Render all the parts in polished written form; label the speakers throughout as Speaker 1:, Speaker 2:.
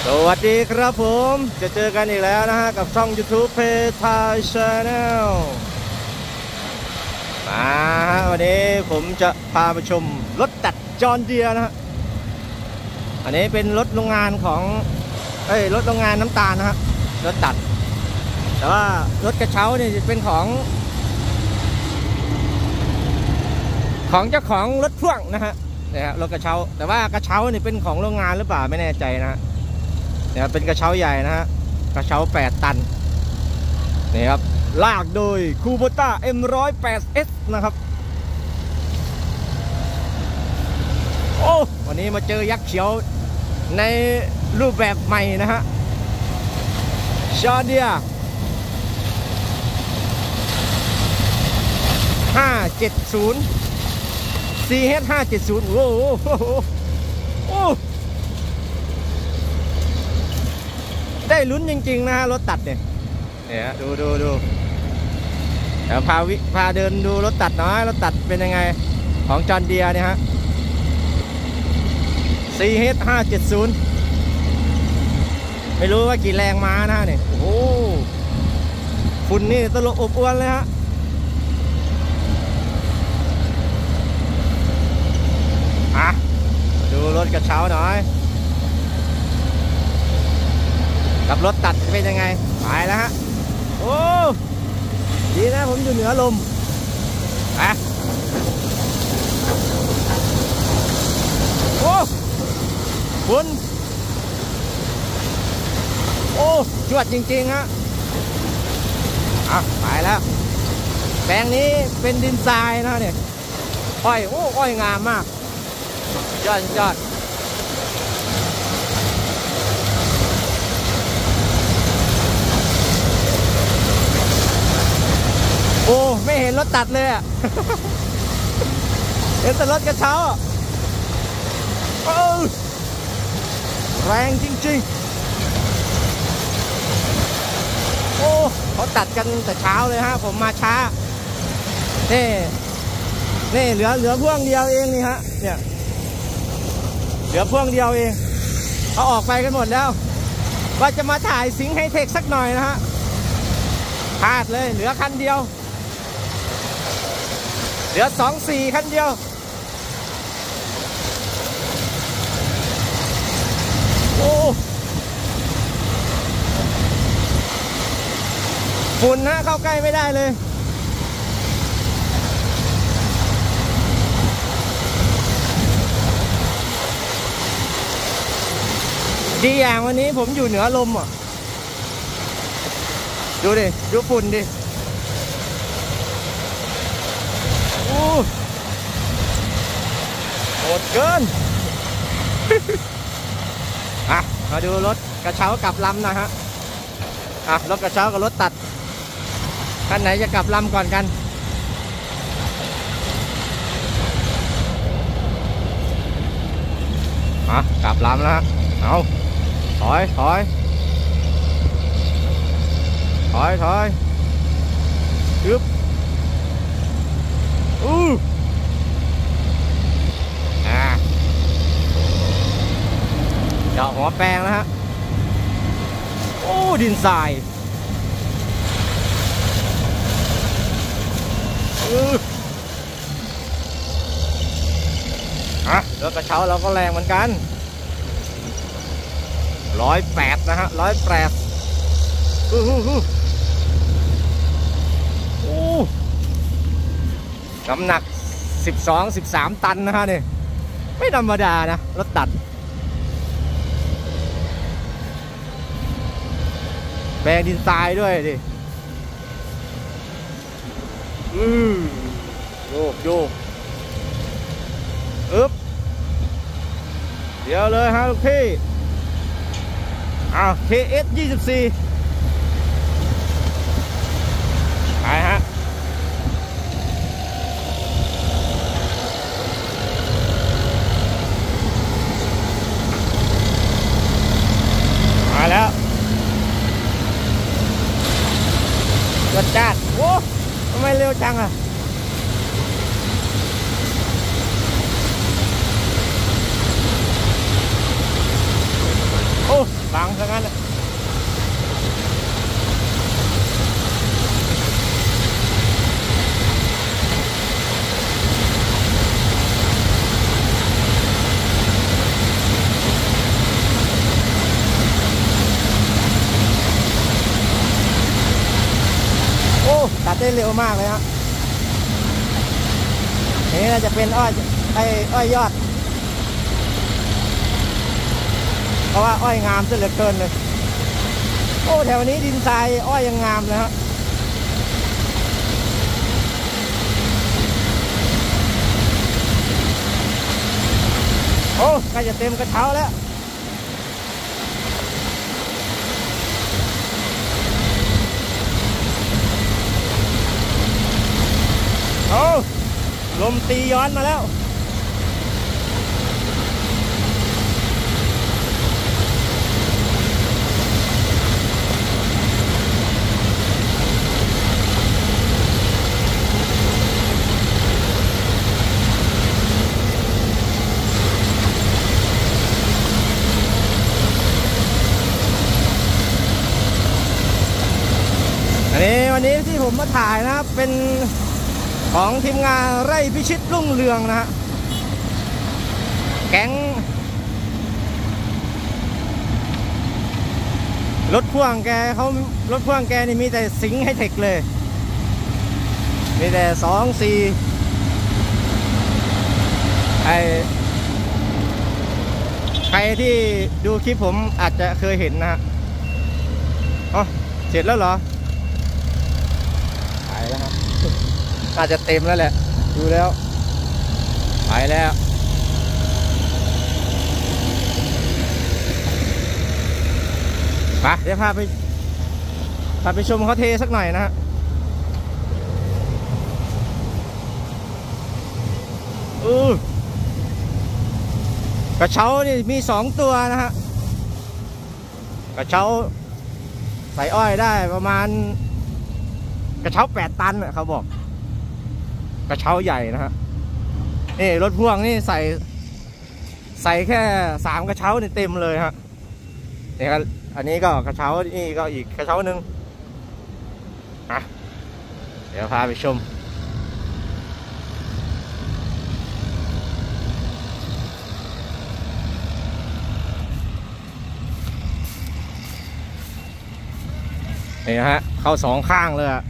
Speaker 1: สวัสดีครับผมจะเจอกันอีกแล้วนะฮะกับช่อง YouTube เพจไทยชาแนลมาวันนี้ผมจะพาไปชมรถตัดจอห์นเดียร์นะฮะอันนี้เป็นรถโรงงานของรถโรงงานน้ำตาลนะฮะรถตัดแต่ว่ารถกระเช้าเนี่ยเป็นของเจ้าของรถพ่วงนะฮะเนี่ยรถกระเช้าแต่ว่ากระเช้านี่เป็นของโรงงานหรือเปล่าไม่แน่ใจนะฮะเนี่ยเป็นกระเช้าใหญ่นะฮะกระเช้า8 ตันนี่ครับลากโดยคูโบต้า M108S นะครับโอ้วันนี้มาเจอยักษ์เขียวในรูปแบบใหม่นะฮะจอห์นเดียร์570 CH 570โอ้โหได้ลุ้นจริงๆนะฮะรถตัดเนี่ยดูเดี๋ยวพาเดินดูรถตัดหน่อยรถตัดเป็นยังไงของจอห์นเดียร์เนี่ยฮะ CH 570ไม่รู้ว่ากี่แรงม้านะเนี่ยโอ้โหฝุ่นนี่ตลบอบอวนเลยฮะดูรถกระเช้าหน่อยกับรถตัดเป็นยังไงไปแล้วฮะโอ้ดีนะผมอยู่เหนือลมโอ้ฝุ่นโอ้จวดจริงๆฮะไปแล้วแปลงนี้เป็นดินทรายนะเนี่ยอ้อยอ้อยงามมากยอดโอ้ไม่เห็นรถตัดเลยอ่ะ เห็นแต่รถกระเช้าแรงจริงๆโอ้เขาตัดกันแต่เช้าเลยฮะผมมาช้านี่เหลือพ่วงเดียวเองนี่ฮะเนี่ยเหลือพ่วงเดียวเองเขาออกไปกันหมดแล้วว่าจะมาถ่ายสิงห์ไฮเทคสักหน่อยนะฮะพลาดเลยเหลือคันเดียวเหลือ24คันเดียวโอ้ฝุ่นนะเข้าใกล้ไม่ได้เลยดีอย่างวันนี้ผมอยู่เหนือลมอ่ะดูดิดูฝุ่นดิโอ้โหดเกิน มาดูรถกระเช้ากลับลำนะฮะรถกระเช้ากับรถตัดคันไหนจะกลับลำก่อนกันกลับลำแล้วฮะเอาถอยยึบเจาะหัวแปลงแล้วฮะโอ้ดินทรายรถกระเช้าเราก็แรงเหมือนกัน108นะฮะ108น้ำหนัก12-13 ตันนะฮะนี่ไม่ธรรมดานะรถตัดแปลงดินทรายด้วยดิโยกเดี๋ยวเลยฮะลูกพี่KS 24ไปฮะมาแล้วจัดโอ้ทำไมเร็วจังอ่ะโอ้บางถ้างั้นโอ้ตัดได้เร็วมากเลยครับนี่น่าจะเป็นอ้อยยอดเพราะว่าอ้อยงามซะเหลือเกินเลยโอ้แถวนี้ดินทรายอ้อยยังงามเลยฮะโอ้ใกล้จะเต็มกระเช้าแล้วโอ้ลมตีย้อนมาแล้ววันนี้ที่ผมมาถ่ายนะครับเป็นของทีมงานไร่พิชิตรุ่งเรืองนะฮะแก๊งรถพ่วงแกรถพ่วงแกนี่มีแต่สิงห์ไฮเทคเลยมีแต่ใครที่ดูคลิปผมอาจจะเคยเห็นนะฮะอ๋อเสร็จแล้วเหรอแล้วครับน่าจะเต็มแล้วแหละดูแล้วไปแล้วไปเดี๋ยวพาไปชมเขาเทสักหน่อยนะฮะกระเช้านี่มี2ตัวนะฮะกระเช้าใส่อ้อยได้ประมาณกระเช้า8 ตันเขาบอกกระเช้าใหญ่นะฮะนี่รถพ่วงนี่ใส่แค่3 กระเช้านี่เต็มเลยฮะนี่ครับอันนี้ก็กระเช้านี่ก็อีกกระเช้าหนึ่งเดี๋ยวพาไปชมนี่ฮะเข้า2 ข้างเลยอะ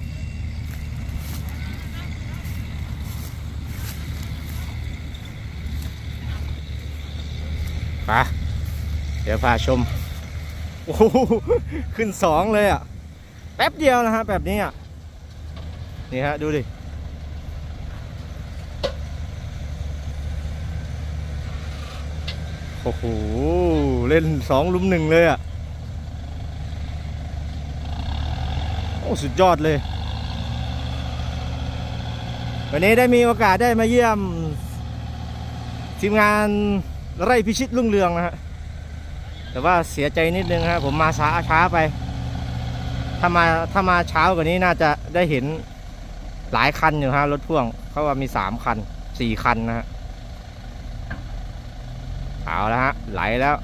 Speaker 1: ไปเดี๋ยวพาชมโอ้โหขึ้น2เลยอ่ะแป๊บเดียวนะฮะแบบนี้อ่ะนี่ฮะดูดิโอ้โหเล่น2 ลุม 1เลยอ่ะโอ้สุดยอดเลยวันนี้ได้มีโอกาสได้มาเยี่ยมทีมงานไร่พิชิตรุ่งเรืองนะฮะแต่ว่าเสียใจนิดนึงครับผมมาช้าไปถ้ามาเช้ากว่านี้น่าจะได้เห็นหลายคันอยู่ฮะรถพ่วงเขาว่ามี3 คัน 4 คันนะฮะเอาแล้วฮะไหลแล้ว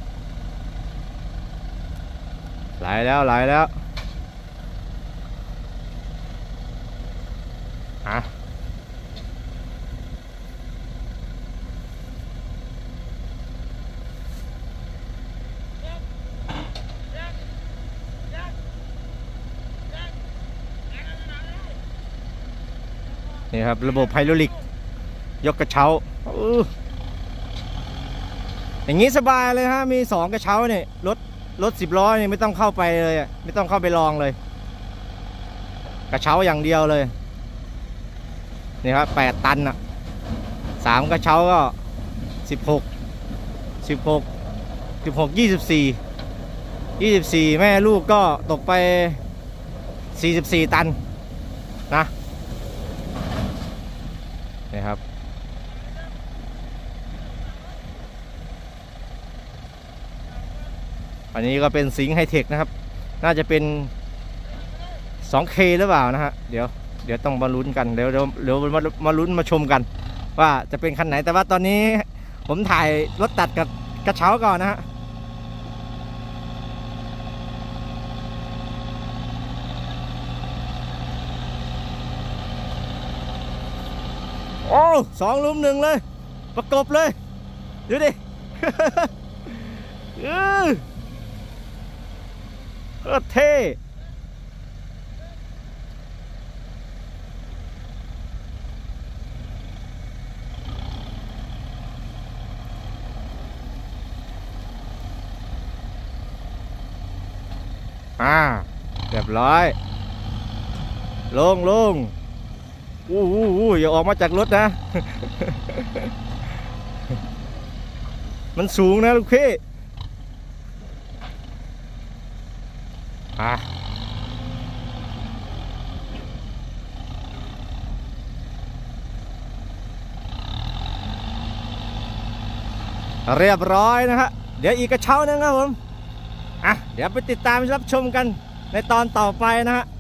Speaker 1: นี่ครับระบบไฮดรอลิกยกกระเช้าอย่างนี้สบายเลยฮะมี2 กระเช้าเนี่ยรถ10 ล้อนี่ไม่ต้องเข้าไปเลยไม่ต้องเข้าไปลองเลยกระเช้าอย่างเดียวเลยนี่ครับ8 ตันอ่ะ3 กระเช้าก็24แม่ลูกก็ตกไป44 ตันนะนี่ครับอันนี้ก็เป็นสิงห์ไฮเทคนะครับน่าจะเป็น 2K หรือเปล่านะฮะเดี๋ยวต้องมาลุ้นกันเดี๋ยวมาลุ้นมาชมกันว่าจะเป็นคันไหนแต่ว่าตอนนี้ผมถ่ายรถตัดกับกระเช้าก่อนนะฮะโอ้สองลุมหนึ่งเลยประกบเลยดูดิ ก็เท่เรียบร้อยลงอย่าออกมาจากรถนะ มันสูงนะลูกพี่เรียบร้อยนะฮะเดี๋ยวอีกกระเช้านึงครับผมเดี๋ยวไปติดตามรับชมกันในตอนต่อไปนะฮะ